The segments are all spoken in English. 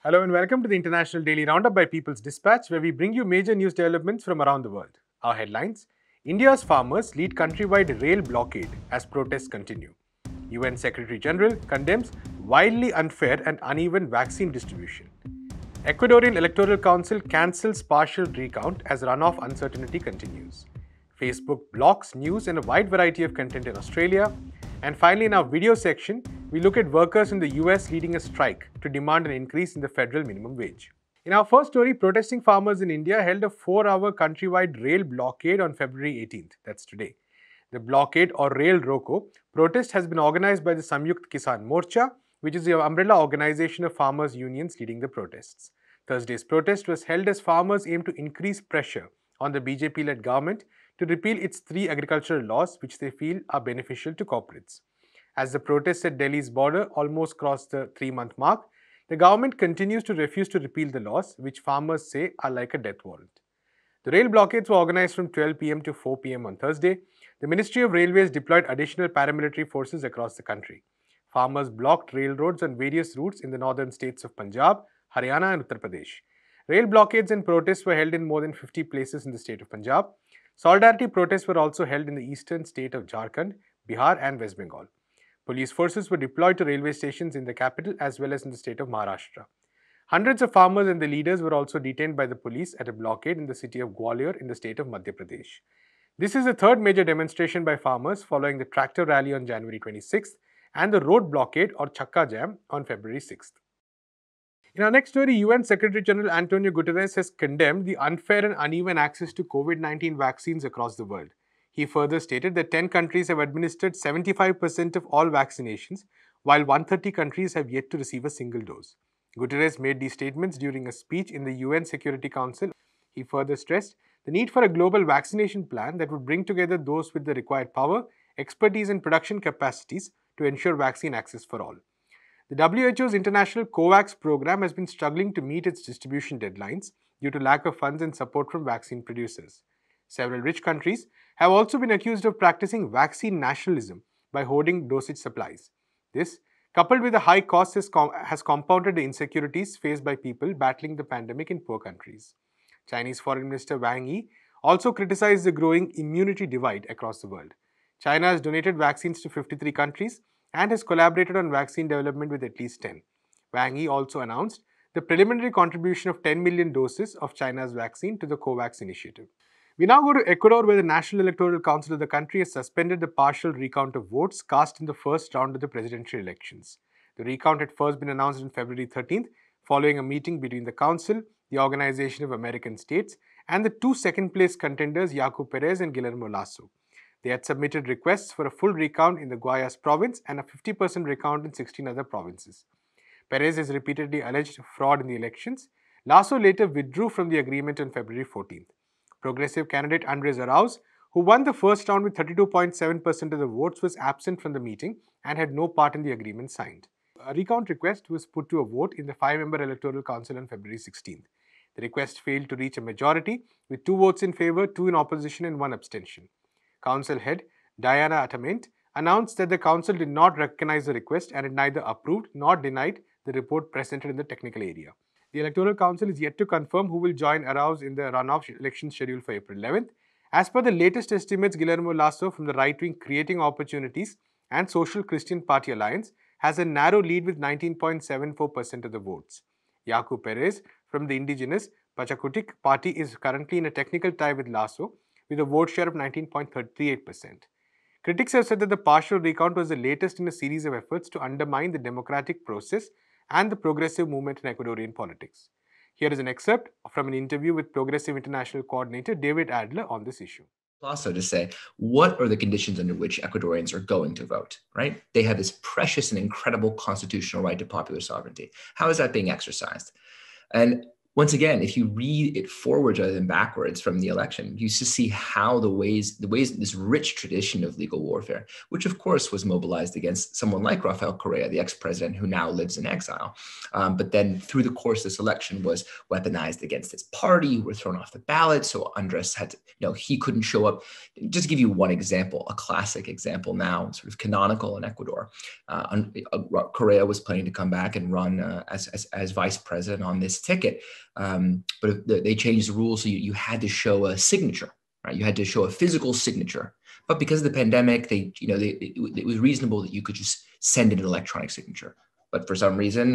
Hello and welcome to the International Daily Roundup by People's Dispatch, where we bring you major news developments from around the world. Our headlines: India's farmers lead countrywide rail blockade as protests continue. UN Secretary General condemns wildly unfair and uneven vaccine distribution. Ecuadorian Electoral Council cancels partial recount as runoff uncertainty continues. Facebook blocks news and a wide variety of content in Australia. And finally, in our video section, we look at workers in the US leading a strike to demand an increase in the federal minimum wage. In our first story, protesting farmers in India held a 4-hour countrywide rail blockade on February 18th. That's today. The blockade, or Rail Roko, protest has been organized by the Samyukt Kisan Morcha, which is the umbrella organization of farmers' unions leading the protests. Thursday's protest was held as farmers aim to increase pressure on the BJP-led government to repeal its 3 agricultural laws which they feel are beneficial to corporates. As the protests at Delhi's border almost crossed the 3-month mark, the government continues to refuse to repeal the laws, which farmers say are like a death warrant. The rail blockades were organized from 12 p.m. to 4 p.m. on Thursday. The Ministry of Railways deployed additional paramilitary forces across the country. Farmers blocked railroads on various routes in the northern states of Punjab, Haryana and Uttar Pradesh. Rail blockades and protests were held in more than 50 places in the state of Punjab. Solidarity protests were also held in the eastern state of Jharkhand, Bihar and West Bengal. Police forces were deployed to railway stations in the capital as well as in the state of Maharashtra. Hundreds of farmers and their leaders were also detained by the police at a blockade in the city of Gwalior in the state of Madhya Pradesh. This is the third major demonstration by farmers following the tractor rally on January 26th and the road blockade or Chakka Jam on February 6th. In our next story, UN Secretary General Antonio Guterres has condemned the unfair and uneven access to COVID-19 vaccines across the world. He further stated that 10 countries have administered 75% of all vaccinations, while 130 countries have yet to receive a single dose. Guterres made these statements during a speech in the UN Security Council. He further stressed the need for a global vaccination plan that would bring together those with the required power, expertise and production capacities to ensure vaccine access for all. The WHO's international COVAX program has been struggling to meet its distribution deadlines due to lack of funds and support from vaccine producers. Several rich countries have also been accused of practicing vaccine nationalism by hoarding dosage supplies. This, coupled with the high costs, has compounded the insecurities faced by people battling the pandemic in poor countries. Chinese Foreign Minister Wang Yi also criticized the growing immunity divide across the world. China has donated vaccines to 53 countries and has collaborated on vaccine development with at least 10. Wang Yi also announced the preliminary contribution of 10 million doses of China's vaccine to the COVAX initiative. We now go to Ecuador, where the National Electoral Council of the country has suspended the partial recount of votes cast in the first round of the presidential elections. The recount had first been announced on February 13th, following a meeting between the Council, the Organization of American States, and the 2 second-place contenders Yaku Perez and Guillermo Lasso. They had submitted requests for a full recount in the Guayas province and a 50% recount in 16 other provinces. Perez has repeatedly alleged fraud in the elections. Lasso later withdrew from the agreement on February 14th. Progressive candidate Andres Arauz, who won the first round with 32.7% of the votes, was absent from the meeting and had no part in the agreement signed. A recount request was put to a vote in the 5-member Electoral Council on February 16th. The request failed to reach a majority, with 2 votes in favor, 2 in opposition and 1 abstention. Council head Diana Atament announced that the Council did not recognize the request and it neither approved nor denied the report presented in the technical area. The Electoral Council is yet to confirm who will join Arauz in the runoff election scheduled for April 11th. As per the latest estimates, Guillermo Lasso from the right-wing Creating Opportunities and Social Christian Party Alliance has a narrow lead with 19.74% of the votes. Yaku Perez from the indigenous Pachakutik Party is currently in a technical tie with Lasso, with a vote share of 19.38%. Critics have said that the partial recount was the latest in a series of efforts to undermine the democratic process and the progressive movement in Ecuadorian politics. Here is an excerpt from an interview with Progressive International Coordinator David Adler on this issue. Also to say, what are the conditions under which Ecuadorians are going to vote, right? They have this precious and incredible constitutional right to popular sovereignty. How is that being exercised? And once again, if you read it forwards rather than backwards from the election, you just see how the ways this rich tradition of legal warfare, which of course was mobilized against someone like Rafael Correa, the ex-president who now lives in exile, but then through the course of this election was weaponized against his party, who were thrown off the ballot. So Andres had to, he couldn't show up. Just to give you one example, a classic example now, sort of canonical in Ecuador. Correa was planning to come back and run as vice president on this ticket. But they changed the rules, so you had to show a signature, right? You had to show a physical signature. But because of the pandemic, it was reasonable that you could just send in an electronic signature. But for some reason,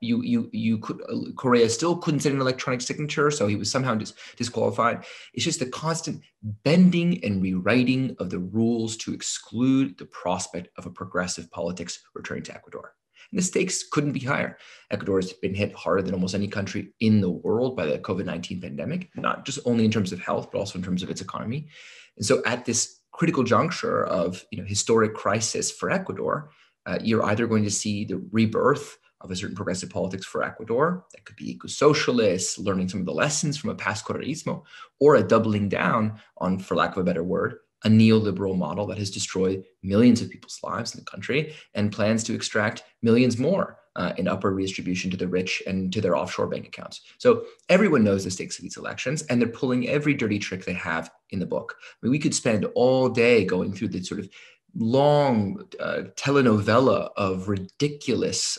Correa still couldn't send an electronic signature, so he was somehow disqualified. It's just the constant bending and rewriting of the rules to exclude the prospect of a progressive politics returning to Ecuador. And the stakes couldn't be higher. Ecuador has been hit harder than almost any country in the world by the COVID-19 pandemic, not just only in terms of health, but also in terms of its economy. And so at this critical juncture of historic crisis for Ecuador, you're either going to see the rebirth of a certain progressive politics for Ecuador, that could be eco-socialists, learning some of the lessons from a past Correísmo, or a doubling down on, for lack of a better word, a neoliberal model that has destroyed millions of people's lives in the country and plans to extract millions more in upward redistribution to the rich and to their offshore bank accounts. So everyone knows the stakes of these elections, and they're pulling every dirty trick they have in the book. I mean, we could spend all day going through the sort of long telenovela of ridiculous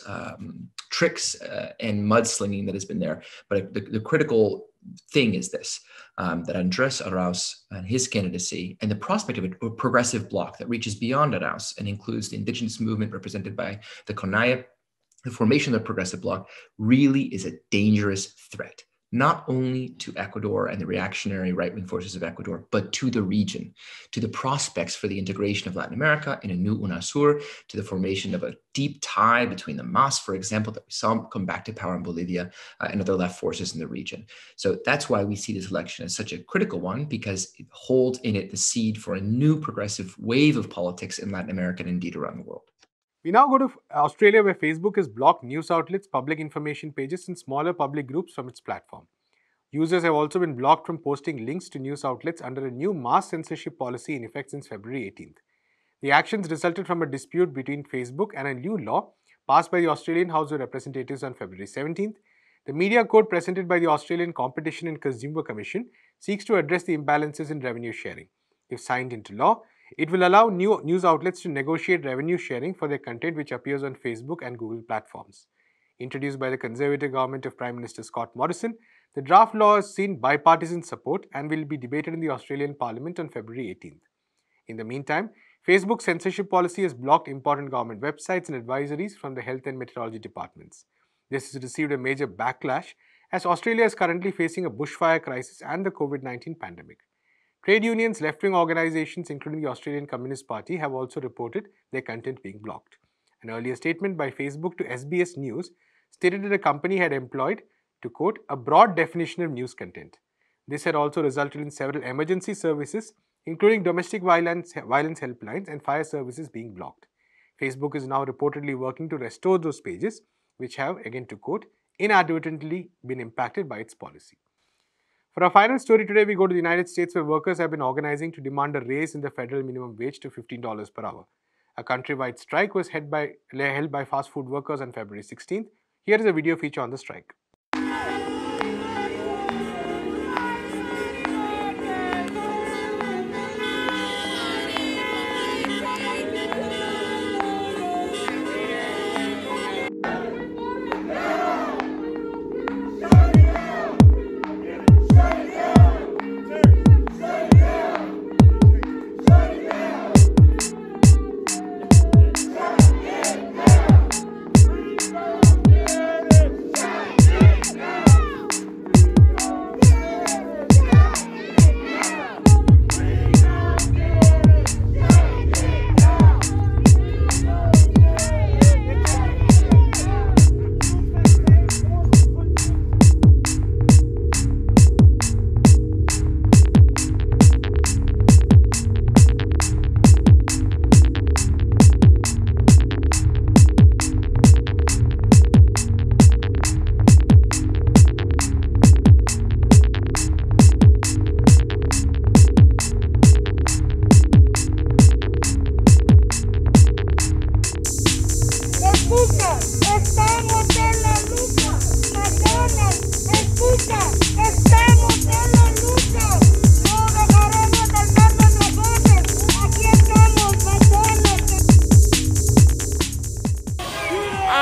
tricks and mudslinging that has been there. But the critical thing is this, that Andres Arauz and his candidacy and the prospect of a progressive bloc that reaches beyond Arauz and includes the indigenous movement represented by the CONAIE, the formation of the progressive bloc really is a dangerous threat, not only to Ecuador and the reactionary right-wing forces of Ecuador, but to the region, to the prospects for the integration of Latin America in a new UNASUR, to the formation of a deep tie between the MAS, for example, that we saw come back to power in Bolivia and other left forces in the region. So that's why we see this election as such a critical one, because it holds in it the seed for a new progressive wave of politics in Latin America and indeed around the world. We now go to Australia, where Facebook has blocked news outlets, public information pages, and smaller public groups from its platform. Users have also been blocked from posting links to news outlets under a new mass censorship policy in effect since February 18th. The actions resulted from a dispute between Facebook and a new law passed by the Australian House of Representatives on February 17th. The media code presented by the Australian Competition and Consumer Commission seeks to address the imbalances in revenue sharing. If signed into law, it will allow new news outlets to negotiate revenue sharing for their content which appears on Facebook and Google platforms. Introduced by the Conservative government of Prime Minister Scott Morrison, the draft law has seen bipartisan support and will be debated in the Australian Parliament on February 18th. In the meantime, Facebook's censorship policy has blocked important government websites and advisories from the health and meteorology departments. This has received a major backlash as Australia is currently facing a bushfire crisis and the COVID-19 pandemic. Trade unions, left-wing organizations, including the Australian Communist Party, have also reported their content being blocked. An earlier statement by Facebook to SBS News stated that the company had employed, to quote, a broad definition of news content. This had also resulted in several emergency services, including domestic violence helplines and fire services, being blocked. Facebook is now reportedly working to restore those pages, which have, again to quote, inadvertently been impacted by its policy. For our final story today, we go to the United States, where workers have been organizing to demand a raise in the federal minimum wage to $15 per hour. A countrywide strike was held by fast food workers on February 16th. Here is a video feature on the strike.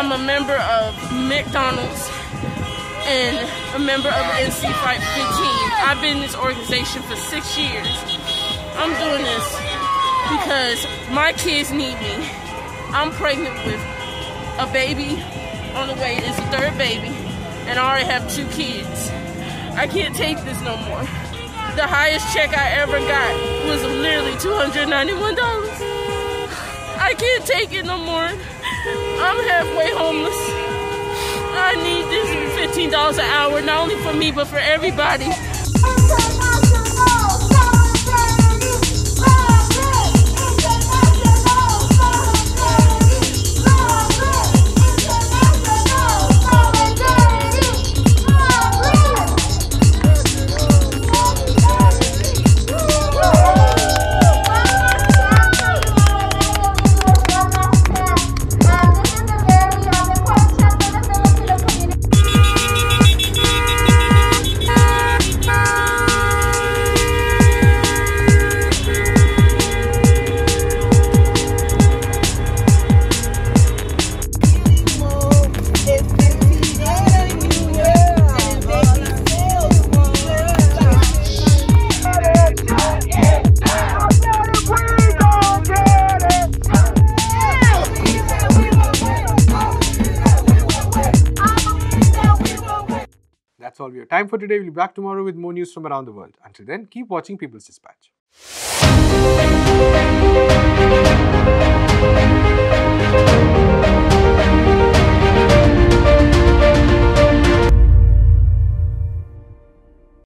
I'm a member of McDonald's and a member of NC Fight 15. I've been in this organization for 6 years. I'm doing this because my kids need me. I'm pregnant with a baby on the way. It's the 3rd baby, and I already have 2 kids. I can't take this no more. The highest check I ever got was literally $291. I can't take it no more. I'm halfway homeless. I need this $15 an hour, not only for me, but for everybody. That's all we have time for today. We'll be back tomorrow with more news from around the world. Until then, keep watching People's Dispatch.